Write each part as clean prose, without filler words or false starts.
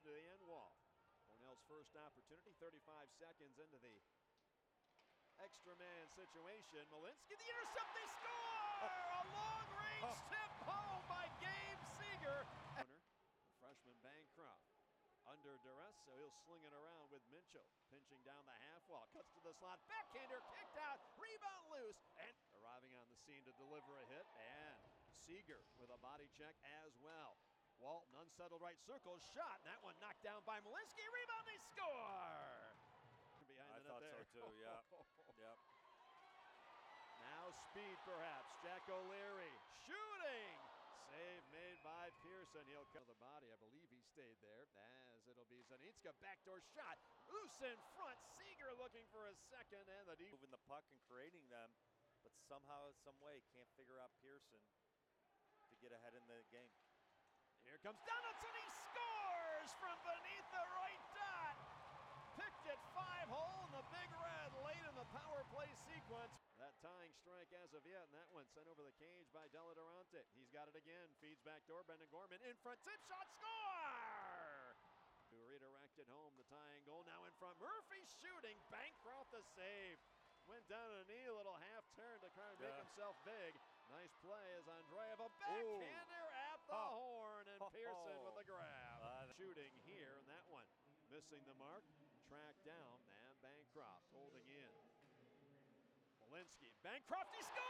to the end wall. Cornell's first opportunity, 35 seconds into the extra man situation. Malinsky, the intercept, they score! A long-range tip home by Gabe Seeger. The freshman Bancroft under duress, so he'll sling it around with Mitchell. Pinching down the half wall, cuts to the slot, backhander kicked out, rebound loose, and arriving on the scene to deliver a hit, and Seeger with a body check as well. Walton, unsettled right circle, shot, and that one knocked down by Malinsky, rebound, they score! Behind the net there. I thought so too, yeah. Yep. Now speed perhaps, Jack O'Leary shooting! Save made by Pearson. He'll cut the body. I believe he stayed there, as it'll be Zanitska. Backdoor shot, loose in front. Seeger looking for a second, and the deep. Moving the puck and creating them, but somehow, some way, can't figure out Pearson to get ahead in the game. Here comes Donaldson, he scores from beneath the right dot. Picked it 5-hole in the Big Red late in the power play sequence. That tying strike as of yet, and that one sent over the cage by Della Durante. He's got it again, feeds back door, Brendan Gorman in front, tip shot, score! To redirect it home, the tying goal now in front. Murphy shooting, Bancroft the save. Went down on a knee, a little half turn to try and make himself big. Nice play as Andreev, a backhander at the horn, and Pearson with the grab. Shooting here, and that one missing the mark. Tracked down, and Bancroft holding in. Malinsky, Bancroft, he scores!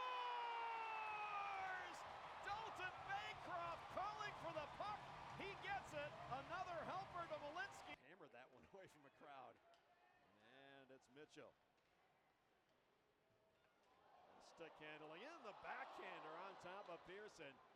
Dalton Bancroft calling for the puck. He gets it. Another helper to Malinsky. Hammered that one away from the crowd. And it's Mitchell. Stick handling in the backhander on top of Pearson.